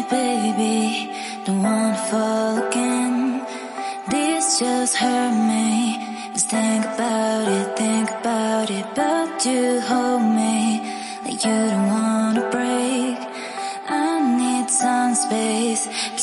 baby, don't wanna fall again. This just hurt me. Just think about it, but you hold me like you don't wanna break. I need some space